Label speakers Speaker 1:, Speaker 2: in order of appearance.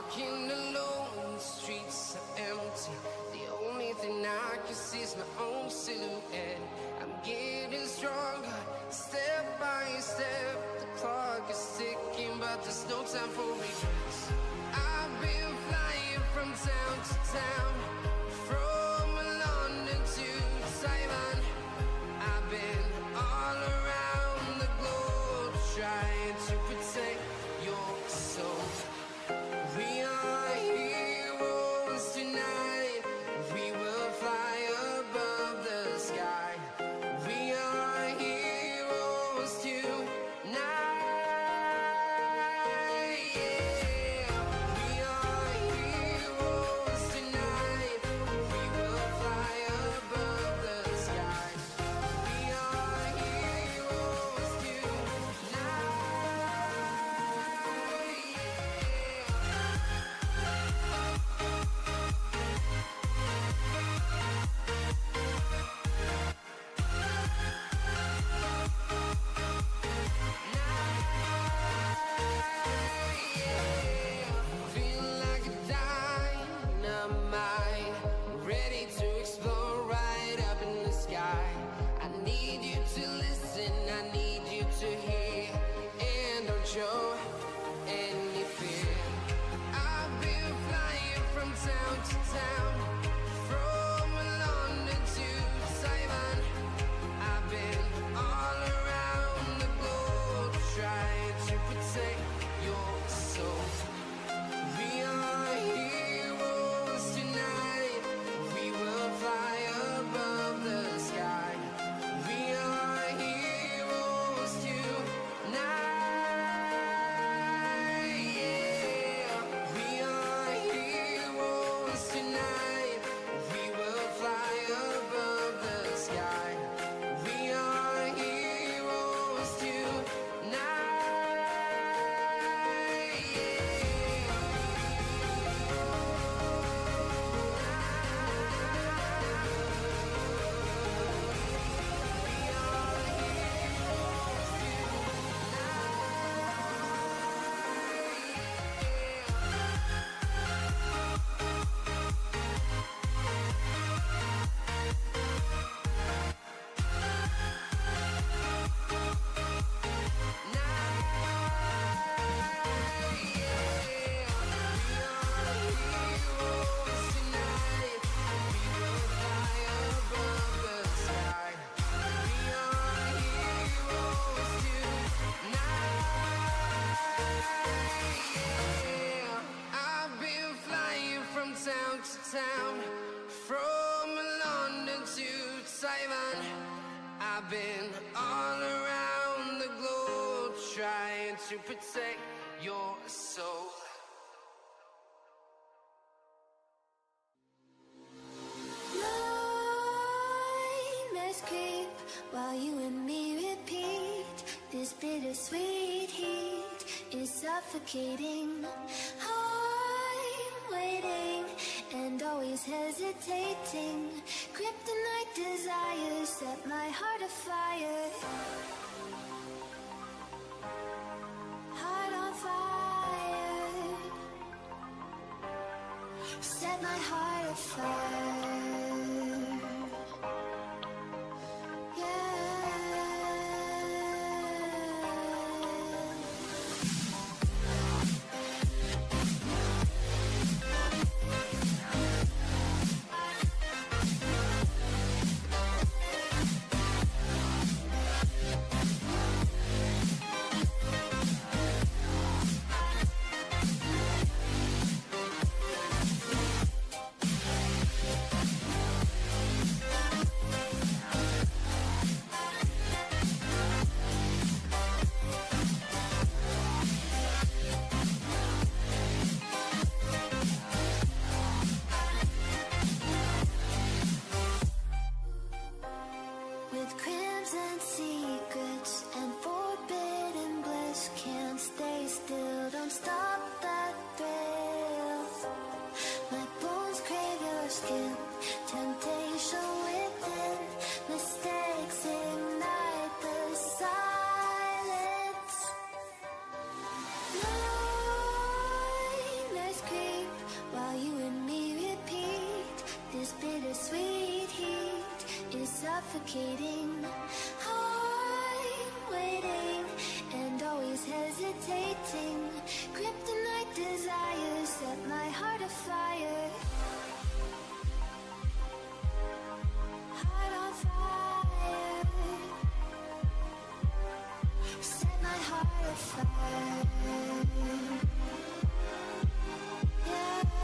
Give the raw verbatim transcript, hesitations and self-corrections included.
Speaker 1: walking alone, the streets are empty. The only thing I can see is my own silhouette. I'm getting stronger, step by step. The clock is ticking, but there's no time for regrets. I've been flying from town to town, from London to Taiwan. I've been all around the globe, trying to protect your soul. We are heroes tonight. We will fly above the sky. We are heroes tonight. Yeah. We are heroes tonight. We will fly above the sky. We are heroes tonight. Feel like a dynamite, ready to explode right up in the sky. I need you to listen, I need you to hear, and don't show any fear. I've been flying from town to town, from London to Taiwan. I've been all around the globe, trying to protect your soul. We are heroes tonight. We will fly above the sky. We are heroes tonight. Yeah. We are heroes tonight. We will fly above the sky. We are heroes tonight. I've been flying from town to town, from London to Taiwan. I've been all around the globe, trying to protect your soul.
Speaker 2: Nightmares creep while you and me repeat. This bittersweet heat is suffocating. I'm waiting and always hesitating. Kryptonite desires set my heart afire. Heart on fire. Set my heart afire. Yeah. suffocating. I'm waiting and always hesitating. Kryptonite desires set my heart afire. Heart on fire. Set my heart afire. Yeah.